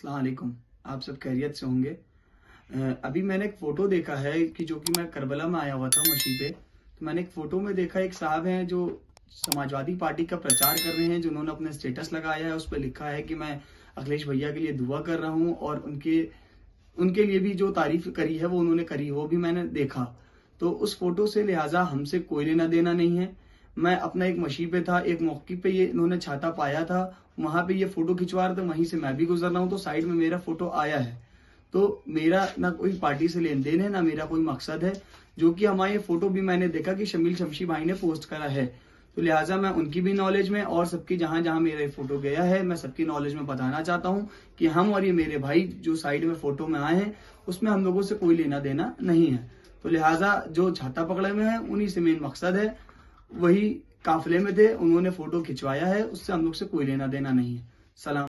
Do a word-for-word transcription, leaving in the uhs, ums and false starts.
अस्सलाम वालेकुम। आप सब खैरियत से होंगे। अभी मैंने एक फ़ोटो देखा है कि जो कि मैं करबला में आया हुआ था मशी पे। तो मैंने एक फ़ोटो में देखा, एक साहब हैं जो समाजवादी पार्टी का प्रचार कर रहे हैं, जिन्होंने अपने स्टेटस लगाया है, उस पर लिखा है कि मैं अखिलेश भैया के लिए दुआ कर रहा हूँ, और उनके उनके लिए भी जो तारीफ करी है वो उन्होंने करी, वो भी मैंने देखा। तो उस फोटो से लिहाजा हमसे कोई लेना देना नहीं है। मैं अपना एक मशी पे था, एक मौके पे ये इन्होंने छाता पाया था, वहां पे ये फोटो खिंचवा रहे थे, वहीं से मैं भी गुजर रहा हूँ, तो साइड में मेरा फोटो आया है। तो मेरा ना कोई पार्टी से लेन देन है, ना मेरा कोई मकसद है। जो कि हमारा ये फोटो भी मैंने देखा कि शमील शमशी भाई ने पोस्ट करा है, तो लिहाजा मैं उनकी भी नॉलेज में और सबकी जहां जहां मेरा फोटो गया है, मैं सबकी नॉलेज में बताना चाहता हूं कि हम और ये मेरे भाई जो साइड में फोटो में आए हैं, उसमें हम लोगों से कोई लेना देना नहीं है। तो लिहाजा जो छाता पकड़े में है, उन्हीं से मेन मकसद है, वही काफिले में थे, उन्होंने फोटो खिंचवाया है, उससे हम लोग से कोई लेना देना नहीं है। सलाम।